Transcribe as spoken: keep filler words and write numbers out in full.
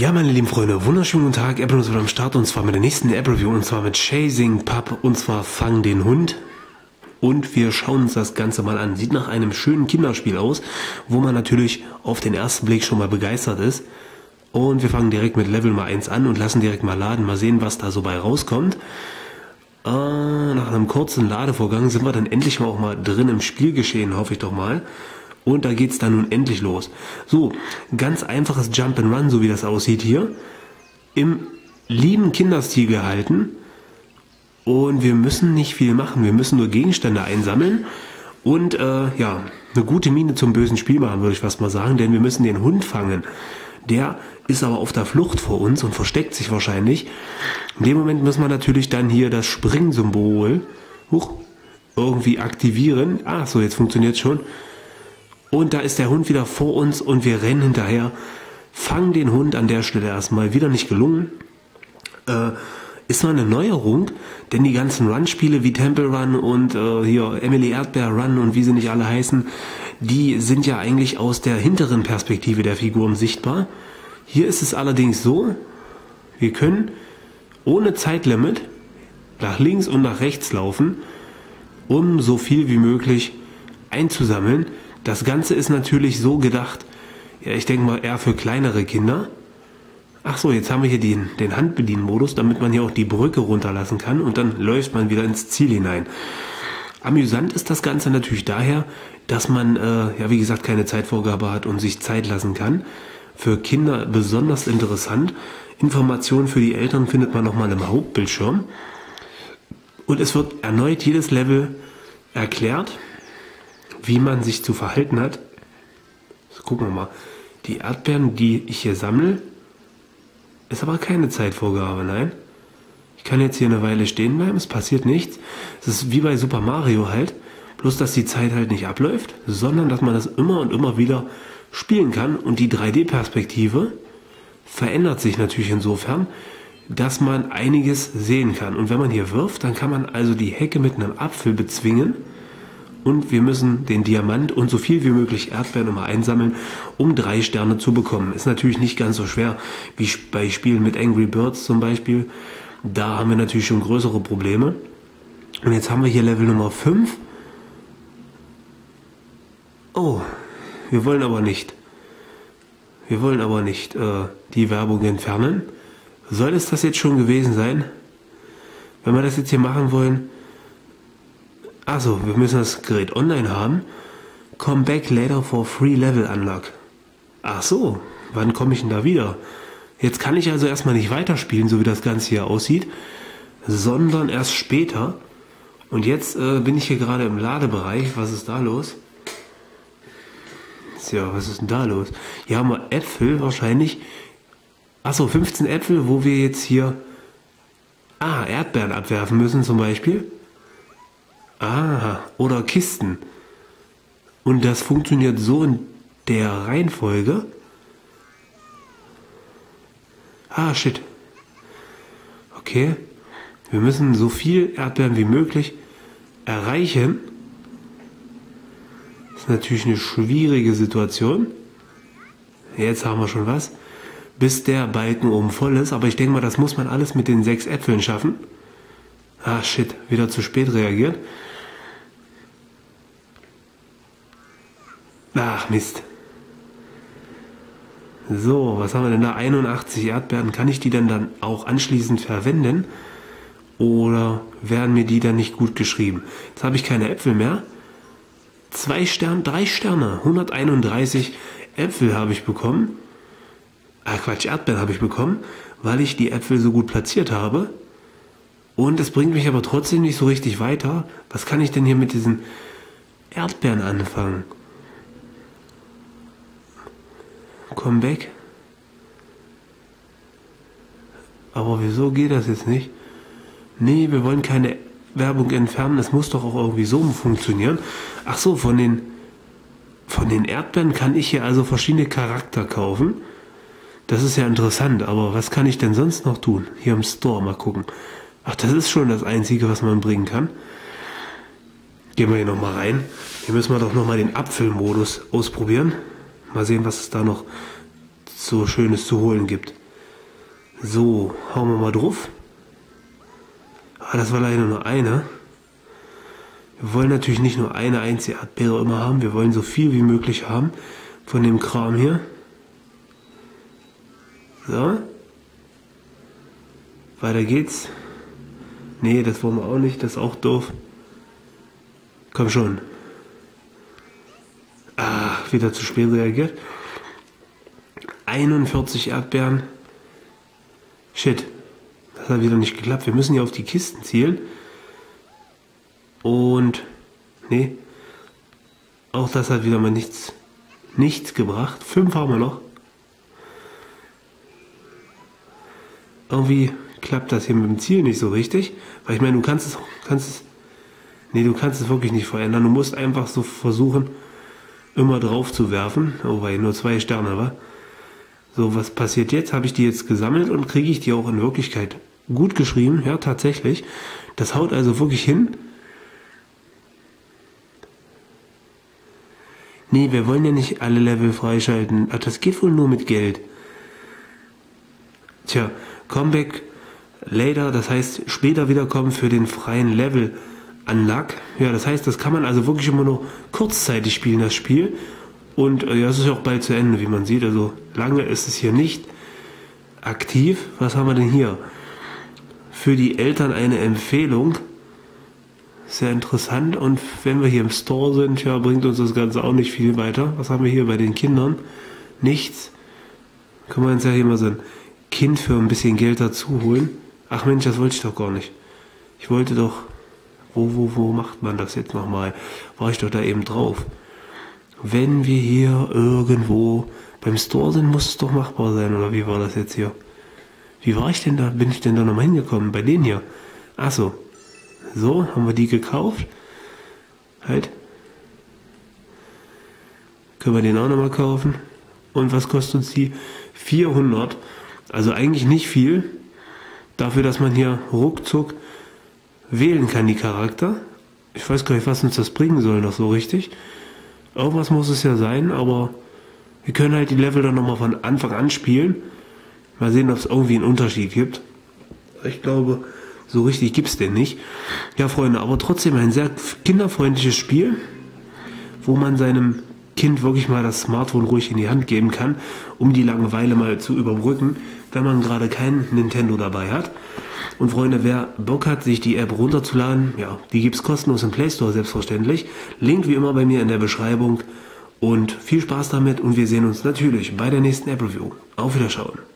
Ja, meine lieben Freunde, wunderschönen guten Tag. Apple ist wieder am Start und zwar mit der nächsten App-Review und zwar mit Chasing Pup und zwar Fang den Hund. Und wir schauen uns das Ganze mal an. Sieht nach einem schönen Kinderspiel aus, wo man natürlich auf den ersten Blick schon mal begeistert ist. Und wir fangen direkt mit Level Nummer eins an und lassen direkt mal laden. Mal sehen, was da so bei rauskommt. Äh, nach einem kurzen Ladevorgang sind wir dann endlich mal auch mal drin im Spielgeschehen, hoffe ich doch mal. Und da geht's dann nun endlich los. So, ganz einfaches Jump and Run, so wie das aussieht hier. Im lieben Kinderstil gehalten. Und wir müssen nicht viel machen. Wir müssen nur Gegenstände einsammeln. Und äh, ja, eine gute Miene zum bösen Spiel machen, würde ich fast mal sagen. Denn wir müssen den Hund fangen. Der ist aber auf der Flucht vor uns und versteckt sich wahrscheinlich. In dem Moment müssen wir natürlich dann hier das Springsymbol huch, irgendwie aktivieren. Ah, so, jetzt funktioniert es schon. Und da ist der Hund wieder vor uns und wir rennen hinterher. Fangen den Hund an der Stelle erstmal. Wieder nicht gelungen. Äh, ist mal eine Neuerung, denn die ganzen Run-Spiele wie Temple Run und äh, hier Emily Erdbeer Run und wie sie nicht alle heißen, die sind ja eigentlich aus der hinteren Perspektive der Figuren sichtbar. Hier ist es allerdings so, wir können ohne Zeitlimit nach links und nach rechts laufen, um so viel wie möglich einzusammeln. Das Ganze ist natürlich so gedacht, ja, ich denke mal eher für kleinere Kinder. Ach so, jetzt haben wir hier den, den Handbedienmodus, damit man hier auch die Brücke runterlassen kann und dann läuft man wieder ins Ziel hinein. Amüsant ist das Ganze natürlich daher, dass man, äh, ja wie gesagt, keine Zeitvorgabe hat und sich Zeit lassen kann. Für Kinder besonders interessant. Informationen für die Eltern findet man nochmal im Hauptbildschirm. Und es wird erneut jedes Level erklärt, wie man sich zu verhalten hat. So, gucken wir mal. Die Erdbeeren, die ich hier sammle, ist aber keine Zeitvorgabe, nein. Ich kann jetzt hier eine Weile stehen bleiben, es passiert nichts. Es ist wie bei Super Mario halt, bloß dass die Zeit halt nicht abläuft, sondern dass man das immer und immer wieder spielen kann. Und die drei D-Perspektive verändert sich natürlich insofern, dass man einiges sehen kann. Und wenn man hier wirft, dann kann man also die Hecke mit einem Apfel bezwingen. Und wir müssen den Diamant und so viel wie möglich Erdbeeren immer einsammeln, um drei Sterne zu bekommen. Ist natürlich nicht ganz so schwer wie bei Spielen mit Angry Birds zum Beispiel. Da haben wir natürlich schon größere Probleme. Und jetzt haben wir hier Level Nummer fünf. Oh, wir wollen aber nicht. Wir wollen aber nicht äh, die Werbung entfernen. Soll es das jetzt schon gewesen sein? Wenn wir das jetzt hier machen wollen... Also, wir müssen das Gerät online haben. Come back later for free level unlock. Ach so, wann komme ich denn da wieder? Jetzt kann ich also erstmal nicht weiterspielen, so wie das Ganze hier aussieht, sondern erst später. Und jetzt äh, bin ich hier gerade im Ladebereich. Was ist da los? Tja, was ist denn da los? Hier haben wir Äpfel wahrscheinlich. Achso, fünfzehn Äpfel, wo wir jetzt hier ah, Erdbeeren abwerfen müssen zum Beispiel. Ah, oder Kisten. Und das funktioniert so in der Reihenfolge. Ah, shit. Okay. Wir müssen so viel Erdbeeren wie möglich erreichen. Das ist natürlich eine schwierige Situation. Jetzt haben wir schon was. Bis der Balken oben voll ist. Aber ich denke mal, das muss man alles mit den sechs Äpfeln schaffen. Ah, shit. Wieder zu spät reagiert. Ach, Mist. So, was haben wir denn da? einundachtzig Erdbeeren. Kann ich die denn dann auch anschließend verwenden? Oder werden mir die dann nicht gut geschrieben? Jetzt habe ich keine Äpfel mehr. Zwei Sterne, drei Sterne. hunderteinunddreißig Äpfel habe ich bekommen. Ah, Quatsch, Erdbeeren habe ich bekommen, weil ich die Äpfel so gut platziert habe. Und es bringt mich aber trotzdem nicht so richtig weiter. Was kann ich denn hier mit diesen Erdbeeren anfangen? Come back. Aber wieso geht das jetzt nicht? Nee, wir wollen keine Werbung entfernen. Es muss doch auch irgendwie so funktionieren. Ach so, von den, von den Erdbeeren kann ich hier also verschiedene Charakter kaufen. Das ist ja interessant, aber was kann ich denn sonst noch tun? Hier im Store mal gucken. Ach, das ist schon das Einzige, was man bringen kann. Gehen wir hier nochmal rein. Hier müssen wir doch nochmal den Apfelmodus ausprobieren. Mal sehen, was es da noch so Schönes zu holen gibt. So, hauen wir mal drauf. Ah, das war leider nur eine. Wir wollen natürlich nicht nur eine einzige Erdbeere immer haben. Wir wollen so viel wie möglich haben von dem Kram hier. So. Weiter geht's. Nee, das wollen wir auch nicht. Das ist auch doof. Komm schon. Ah, wieder zu spät reagiert. einundvierzig Erdbeeren. Shit. Das hat wieder nicht geklappt. Wir müssen hier auf die Kisten zielen. Und... Nee. Auch das hat wieder mal nichts, nichts gebracht. Fünf haben wir noch. Irgendwie klappt das hier mit dem Ziel nicht so richtig. Weil ich meine, du kannst es... Kannst es nee, du kannst es wirklich nicht verändern. Du musst einfach so versuchen, immer drauf zu werfen. Oh, weil nur zwei Sterne war. So, was passiert jetzt? Habe ich die jetzt gesammelt und kriege ich die auch in Wirklichkeit gut geschrieben? Ja, tatsächlich. Das haut also wirklich hin. Nee, wir wollen ja nicht alle Level freischalten. Ach, das geht wohl nur mit Geld. Tja, Comeback later, das heißt später wiederkommen für den freien Level Unlock. Ja, das heißt, das kann man also wirklich immer nur kurzzeitig spielen, das Spiel. Und äh, ja, es ist auch bald zu Ende, wie man sieht. Also lange ist es hier nicht aktiv. Was haben wir denn hier? Für die Eltern eine Empfehlung. Sehr interessant. Und wenn wir hier im Store sind, ja, bringt uns das Ganze auch nicht viel weiter. Was haben wir hier bei den Kindern? Nichts. Können wir uns ja hier mal so ein Kind für ein bisschen Geld dazu holen. Ach Mensch, das wollte ich doch gar nicht. Ich wollte doch... Wo, wo, wo macht man das jetzt nochmal? War ich doch da eben drauf. Wenn wir hier irgendwo beim Store sind, muss es doch machbar sein, oder wie war das jetzt hier? Wie war ich denn da? Bin ich denn da nochmal hingekommen? Bei denen hier. Achso. So, haben wir die gekauft. Halt. Können wir den auch nochmal kaufen. Und was kostet uns die? vierhundert. Also eigentlich nicht viel. Dafür, dass man hier ruckzuck wählen kann, die Charakter. Ich weiß gar nicht, was uns das bringen soll noch so richtig. Irgendwas muss es ja sein, aber wir können halt die Level dann nochmal von Anfang an spielen. Mal sehen, ob es irgendwie einen Unterschied gibt. Ich glaube, so richtig gibt es den nicht. Ja, Freunde, aber trotzdem ein sehr kinderfreundliches Spiel, wo man seinem Kind wirklich mal das Smartphone ruhig in die Hand geben kann, um die Langeweile mal zu überbrücken, wenn man gerade kein Nintendo dabei hat. Und Freunde, wer Bock hat, sich die App runterzuladen, ja, die gibt es kostenlos im Play Store selbstverständlich. Link wie immer bei mir in der Beschreibung. Und viel Spaß damit und wir sehen uns natürlich bei der nächsten App Review. Auf Wiederschauen.